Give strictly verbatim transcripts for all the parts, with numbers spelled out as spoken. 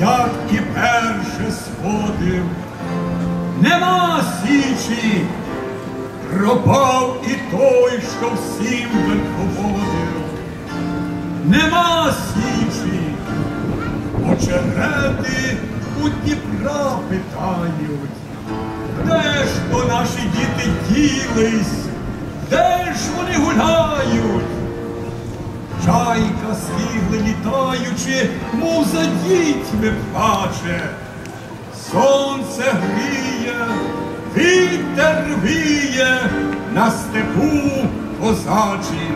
як і перше сходив. Нема січі, пропав і той, що всім верховодив. Нема січі, очерети у Дніпра питають. Де ж то наші діти ділись, де ж вони гуляють? Чайка скигли літаючи, мов за дітьми плаче. Сонце гріє, вітер віє на степу козачим.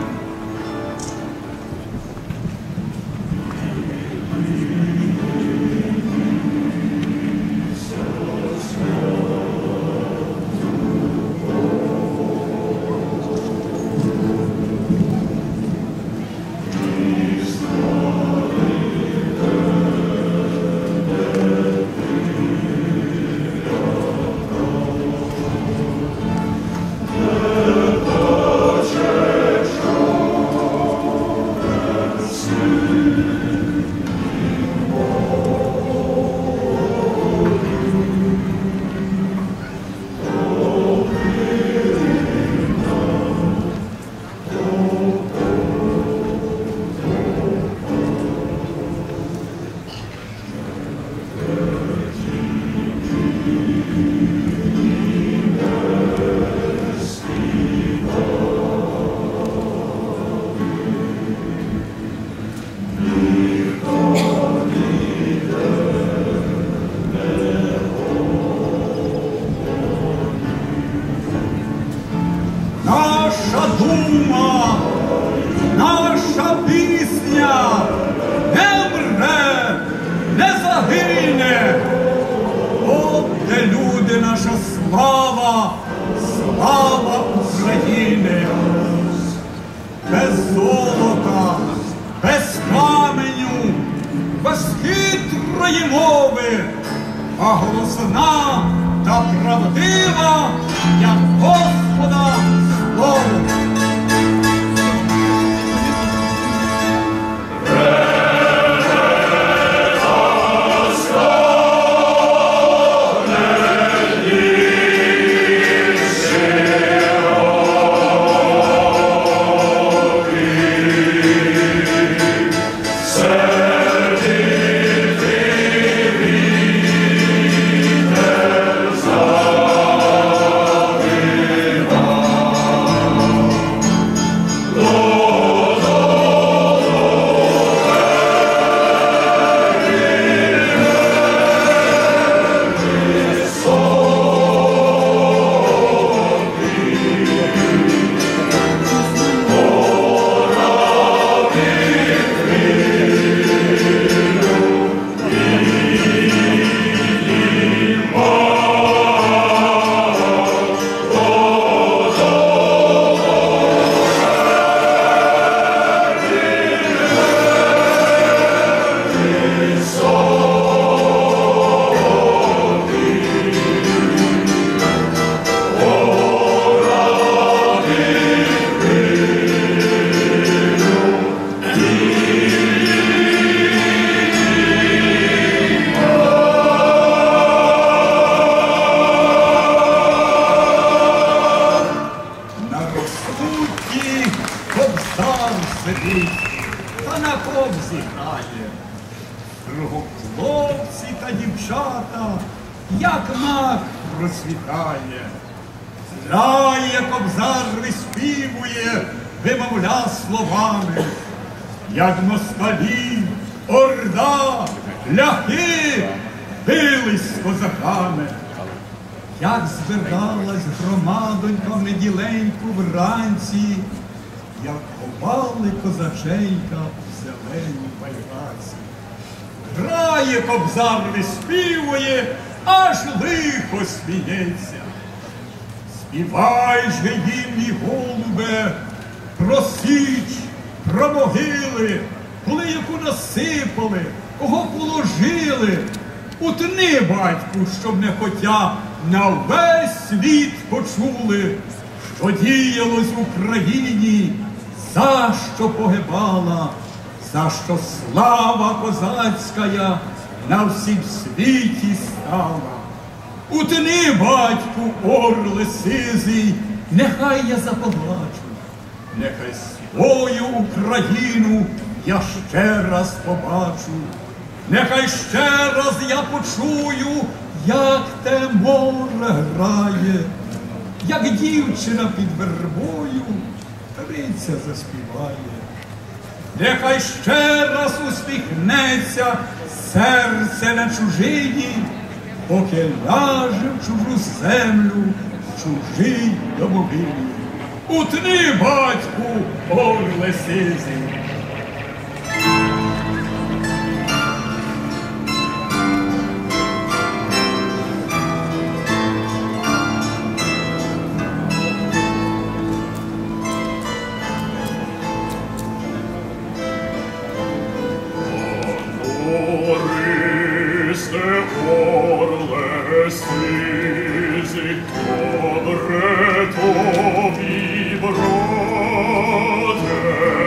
Як москалі, орда, ляхи бились з козаками. Як збиралась громадонька в неділеньку вранці, як ховали козаченька в зеленій пальваці. Грає кобзар, виспівує, аж лихо сміється. Співай же їм, мій голубе, про січ, про могили, коли яку насипали, кого положили. Утни, батьку, щоб не хотя на весь світ почули, що діялось в Україні, за що погибала, за що слава козацька на всім світі стала. Утни, батьку, орле сизий, нехай я заплачу, нехай свою Україну я ще раз побачу, нехай ще раз я почую, як те море грає, як дівчина під вербою Гриця заспіває. Нехай ще раз усміхнеться серце на чужині, поки ляже в чужу землю, в чужій домовині. Утни, батьку, орле сизий. Ористе, орле сизий, добре тобі, брате,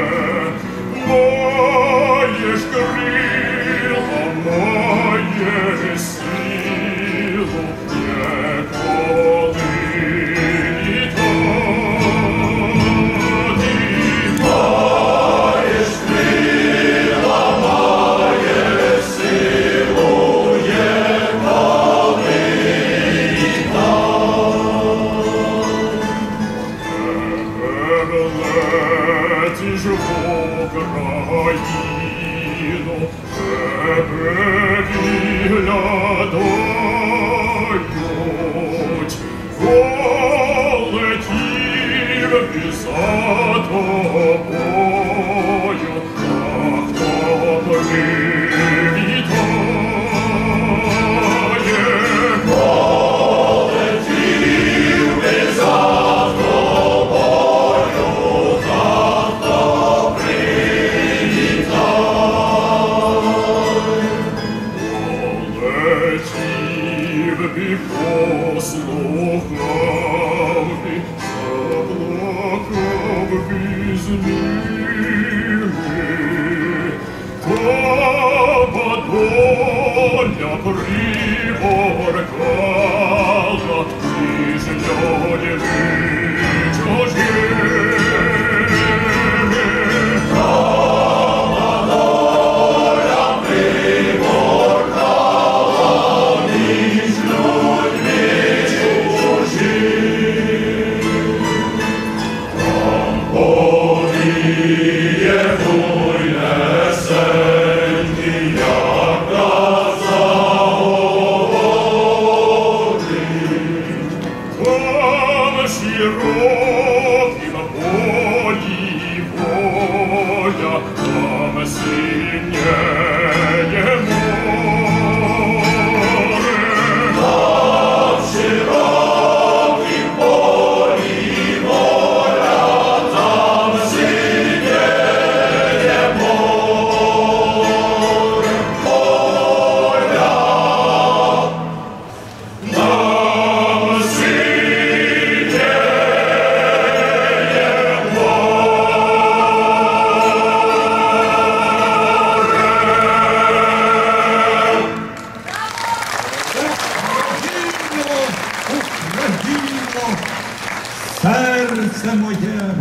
маєш крила, маєш силу, ніколи літати. Маєш крила, маєш силу, ніколи летиш в Україну, тебе виглядають, полетів і за тобою, а хто привітає? Полетів і за послухав би, заплакав би з ними, та доля приборкала, між людьми чужими. Широким полі воля, там синєє море. Там широким полі воля, там синєє море. Воля, там синєє Україно, Україно, серце моє